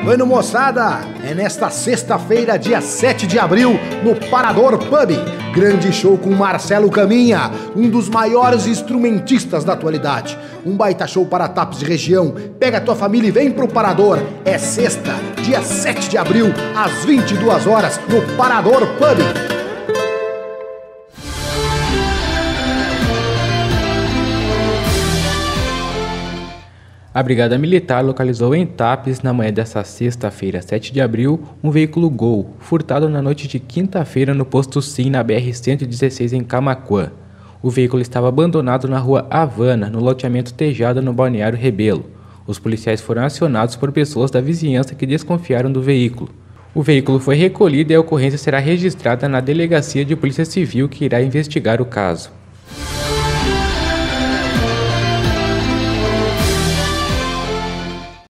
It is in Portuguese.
Bueno, moçada, é nesta sexta-feira, dia 7 de abril, no Parador Pub. Grande show com Marcelo Caminha, um dos maiores instrumentistas da atualidade. Um baita show para Tapes e região. Pega a tua família e vem pro Parador. É sexta, dia 7 de abril, às 22 horas, no Parador Pub. A Brigada Militar localizou em Tapes, na manhã desta sexta-feira, 7 de abril, um veículo Gol, furtado na noite de quinta-feira no posto SIM na BR-116 em Camaquã. O veículo estava abandonado na rua Havana, no loteamento Tejada, no Balneário Rebelo. Os policiais foram acionados por pessoas da vizinhança que desconfiaram do veículo. O veículo foi recolhido e a ocorrência será registrada na Delegacia de Polícia Civil, que irá investigar o caso.